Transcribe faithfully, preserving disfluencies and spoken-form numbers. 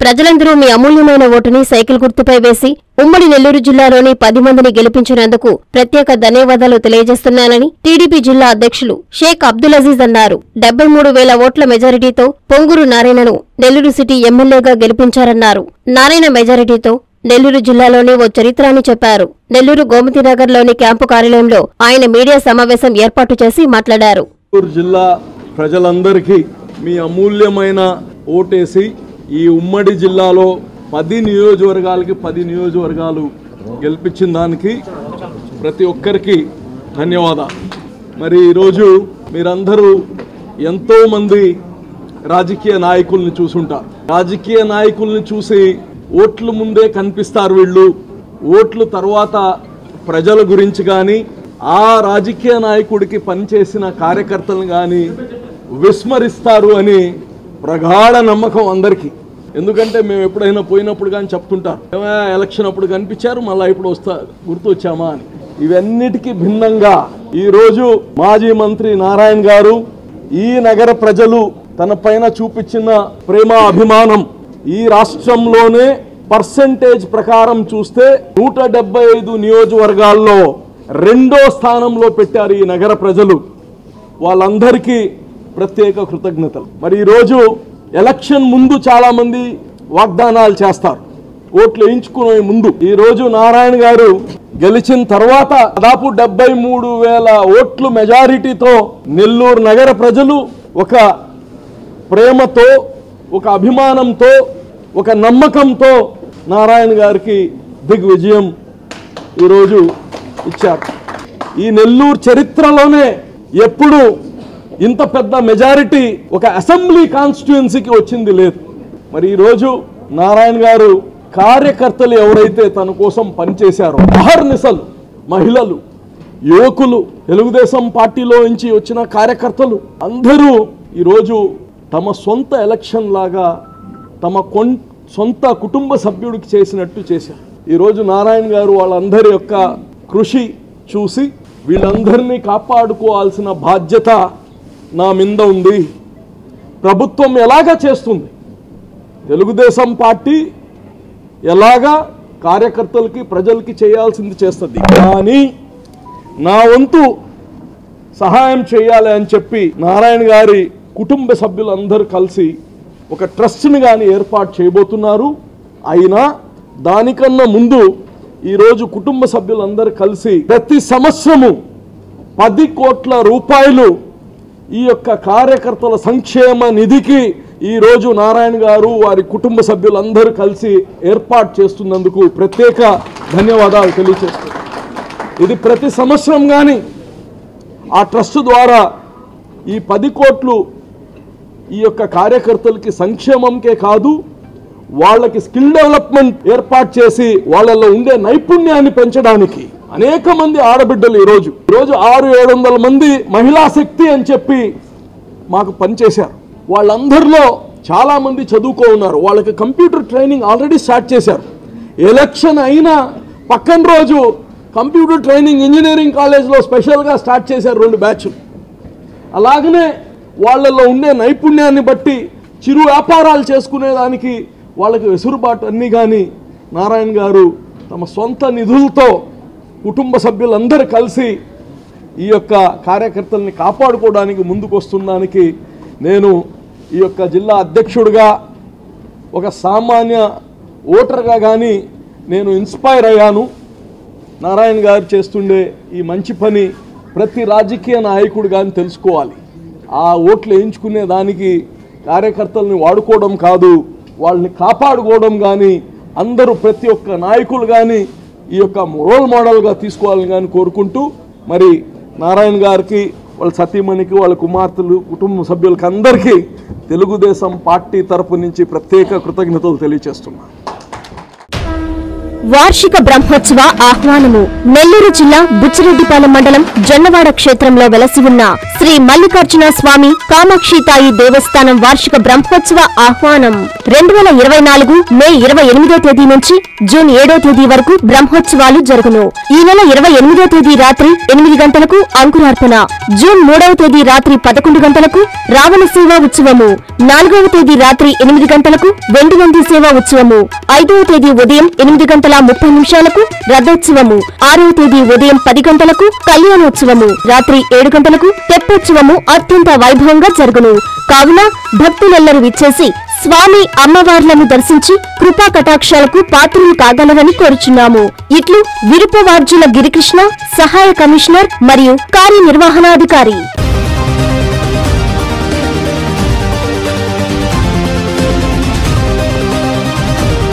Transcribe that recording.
ప్రజలందరూ మీ అమూల్యమైన ఓటుని సైకిల్ గుర్తుపై వేసి ఉమ్మడి నెల్లూరు జిల్లాలోని పది మందిని గెలిపించినందుకు ప్రత్యేక ధన్యవాదాలు తెలియజేస్తున్నానని టీడీపీ జిల్లా అధ్యక్షులు షేక్ అబ్దుల్ అజీజ్ అన్నారు. డెబ్బై మూడు వేల ఓట్ల మెజారిటీతో పొంగూరు నారాయణను నెల్లూరు సిటీ ఎమ్మెల్యేగా గెలిపించారన్నారు. నారాయణ మెజారిటీతో నెల్లూరు జిల్లాలోని ఓ చరిత్ర అని చెప్పారు. నెల్లూరు గోమతినగర్లోని క్యాంపు కార్యాలయంలో ఆయన మీడియా సమావేశం ఏర్పాటు చేసి మాట్లాడారు. జిల్లా ప్రజలందరికీ మీ అమూల్యమైన ఓటేసి ఈ ఉమ్మడి జిల్లాలో పది నియోజకవర్గాలకి పది నియోజకవర్గాలు గెలిపించిన దానికి ప్రతి ఒక్కరికి ధన్యవాదాలు. మరి ఈరోజు మీరందరూ ఎంతోమంది రాజకీయ నాయకుల్ని చూసుంటారు. రాజకీయ నాయకుల్ని చూసి ఓట్లు ముందే కనిపిస్తారు వీళ్ళు, ఓట్లు తర్వాత ప్రజల గురించి కానీ ఆ రాజకీయ నాయకుడికి పనిచేసిన కార్యకర్తలను కానీ విస్మరిస్తారు అని ప్రగాఢ నమ్మకం అందరికీ. ఎందుకంటే మేము ఎప్పుడైనా పోయినప్పుడు కానీ చెప్తుంటారు, ఎలక్షన్ అప్పుడు కనిపించారు మళ్ళీ ఇప్పుడు వస్తా గుర్తు వచ్చామా అని. ఇవన్నిటికీ భిన్నంగా ఈరోజు మాజీ మంత్రి నారాయణ గారు ఈ నగర ప్రజలు తన పైన చూపించిన ప్రేమ అభిమానం ఈ రాష్ట్రంలోనే పర్సెంటేజ్ ప్రకారం చూస్తే నూట డెబ్బై ఐదు నియోజకవర్గాల్లో రెండో స్థానంలో పెట్టారు ఈ నగర ప్రజలు. వాళ్ళందరికీ ప్రత్యేక కృతజ్ఞతలు. మరి ఈరోజు ఎలక్షన్ ముందు చాలా మంది వాగ్దానాలు చేస్తారు ఓట్లు వేయించుకునే ముందు. ఈ రోజు నారాయణ గారు గెలిచిన తర్వాత దాదాపు డెబ్బై మూడు వేల ఓట్లు మెజారిటీతో నెల్లూరు నగర ప్రజలు ఒక ప్రేమతో, ఒక అభిమానంతో, ఒక నమ్మకంతో నారాయణ గారికి దిగ్విజయం ఈరోజు ఇచ్చారు. ఈ నెల్లూరు చరిత్రలోనే ఎప్పుడు ఇంత పెద్ద మెజారిటీ ఒక అసెంబ్లీ కాన్స్టిట్యుయెన్సీకి వచ్చింది లేదు. మరి ఈరోజు నారాయణ గారు కార్యకర్తలు ఎవరైతే తన కోసం పనిచేశారో అహర్నిశలు, మహిళలు, యువకులు, తెలుగుదేశం పార్టీలో నుంచి వచ్చిన కార్యకర్తలు అందరూ ఈరోజు తమ సొంత ఎలక్షన్ లాగా తమ కొన్ సొంత కుటుంబ సభ్యుడికి చేసినట్టు చేశారు. ఈరోజు నారాయణ గారు వాళ్ళందరి యొక్క కృషి చూసి వీళ్ళందరినీ కాపాడుకోవాల్సిన బాధ్యత నా మీద ఉంది. ప్రభుత్వం ఎలాగా చేస్తుంది, తెలుగుదేశం పార్టీ ఎలాగా కార్యకర్తలకి ప్రజలకి చేయాల్సింది చేస్తుంది, కానీ నా వంతు సహాయం చేయాలి అని చెప్పి నారాయణ గారి కుటుంబ సభ్యులందరూ కలిసి ఒక ట్రస్ట్ని కానీ ఏర్పాటు చేయబోతున్నారు. అయినా దానికన్నా ముందు ఈరోజు కుటుంబ సభ్యులందరూ కలిసి ప్రతి సంవత్సరము పది కోట్ల రూపాయలు ఈ యొక్క కార్యకర్తల సంక్షేమ నిధికి ఈరోజు నారాయణ గారు వారి కుటుంబ సభ్యులందరూ కలిసి ఏర్పాటు చేస్తున్నందుకు ప్రత్యేక ధన్యవాదాలు తెలియజేస్తున్నారు. ఇది ప్రతి సంవత్సరం కానీ ఆ ట్రస్ట్ ద్వారా ఈ పది కోట్లు ఈ యొక్క కార్యకర్తలకి సంక్షేమంకే కాదు, వాళ్ళకి స్కిల్ డెవలప్మెంట్ ఏర్పాటు చేసి వాళ్ళలో ఉండే నైపుణ్యాన్ని పెంచడానికి అనేక మంది ఆడబిడ్డలు ఈరోజు ఈరోజు ఆరు ఏడు వందల మంది మహిళా శక్తి అని చెప్పి మాకు పనిచేశారు. వాళ్ళందరిలో చాలా మంది చదువుకో ఉన్నారు. వాళ్ళకి కంప్యూటర్ ట్రైనింగ్ ఆల్రెడీ స్టార్ట్ చేశారు. ఎలక్షన్ అయినా పక్కన రోజు కంప్యూటర్ ట్రైనింగ్ ఇంజనీరింగ్ కాలేజ్లో స్పెషల్గా స్టార్ట్ చేశారు రెండు బ్యాచ్లు. అలాగనే వాళ్ళల్లో ఉండే నైపుణ్యాన్ని బట్టి చిరు వ్యాపారాలు చేసుకునేదానికి వాళ్ళకి వెసులుబాటు అన్నీ కానీ నారాయణ గారు తమ సొంత నిధులతో కుటుంబ సభ్యులందరూ కలిసి ఈ యొక్క కార్యకర్తల్ని కాపాడుకోవడానికి ముందుకు వస్తుందానికి నేను ఈ యొక్క జిల్లా అధ్యక్షుడిగా ఒక సామాన్య ఓటర్గా కానీ నేను ఇన్స్పైర్ అయ్యాను. నారాయణ గారు చేస్తుండే ఈ మంచి పని ప్రతి రాజకీయ నాయకుడు కానీ తెలుసుకోవాలి. ఆ ఓట్లు వేయించుకునే దానికి కార్యకర్తల్ని వాడుకోవడం కాదు, వాళ్ళని కాపాడుకోవడం కానీ అందరూ ప్రతి ఒక్క నాయకులు కానీ ఈ యొక్క రోల్ మోడల్గా తీసుకోవాలని కానీ కోరుకుంటూ మరి నారాయణ గారికి వాళ్ళ సతీమణికి వాళ్ళ కుమార్తెలు కుటుంబ సభ్యులకి అందరికీ తెలుగుదేశం పార్టీ తరపు నుంచి ప్రత్యేక కృతజ్ఞతలు తెలియజేస్తున్నాను. వార్షిక బ్రహ్మోత్సవ ఆహ్వానము. నెల్లూరు జిల్లా బుచ్చిరెడ్డిపాలెం మండలం జొన్నవాడ క్షేత్రంలో వెలసి ఉన్న శ్రీ మల్లికార్జున స్వామి కామాక్షితాయి దేవస్థానం వార్షిక బ్రహ్మోత్సవ ఆహ్వానం. రెండు వేల ఇరవై నాలుగు మే ఇరవై ఎనిమిదో తేదీ నుంచి జూన్ ఏడో తేదీ వరకు బ్రహ్మోత్సవాలు జరుగును. ఈ నెల ఇరవై ఎనిమిదో తేదీ రాత్రి ఎనిమిది గంటలకు అంకురార్పణ, జూన్ మూడవ తేదీ రాత్రి పదకొండు గంటలకు రావణ సేవా ఉత్సవము, నాలుగవ తేదీ రాత్రి ఎనిమిది గంటలకు వెండి నంది సేవా ఉత్సవము, ఐదవ తేదీ ఉదయం ఎనిమిది గంటల ముప్పై నిమిషాలకు రథోత్సవము, ఆరవ తేదీ ఉదయం పది గంటలకు కళ్యాణోత్సవము, రాత్రి ఏడు గంటలకు తెప్పోత్సవము అత్యంత వైభవంగా జరుగును. కావున భక్తులెల్లరూ విచ్చేసి స్వామి అమ్మవార్లను దర్శించి కృపా కటాక్షాలకు పాత్రులు కాగలరని కోరుచున్నాము. ఇట్లు విరుపవార్జుల గిరికృష్ణ, సహాయ కమిషనర్ మరియు కార్యనిర్వహణాధికారి.